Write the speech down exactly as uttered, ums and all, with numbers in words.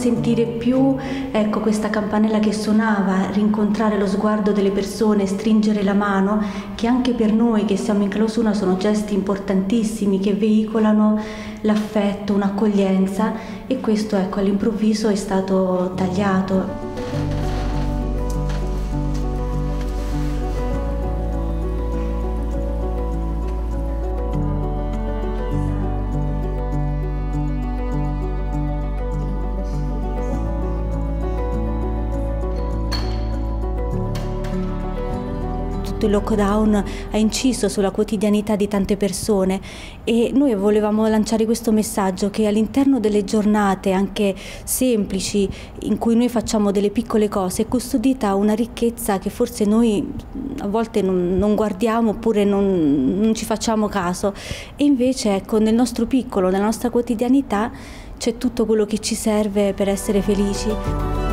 sentire più, ecco, questa campanella che suonava, rincontrare lo sguardo delle persone, stringere la mano, che anche per noi che siamo in clausura sono gesti importantissimi che veicolano l'affetto, un'accoglienza, e questo, ecco, all'improvviso è stato tagliato. Il lockdown ha inciso sulla quotidianità di tante persone e noi volevamo lanciare questo messaggio che all'interno delle giornate anche semplici in cui noi facciamo delle piccole cose è custodita una ricchezza che forse noi a volte non, non guardiamo oppure non, non ci facciamo caso, e invece, ecco, nel nostro piccolo, nella nostra quotidianità c'è tutto quello che ci serve per essere felici.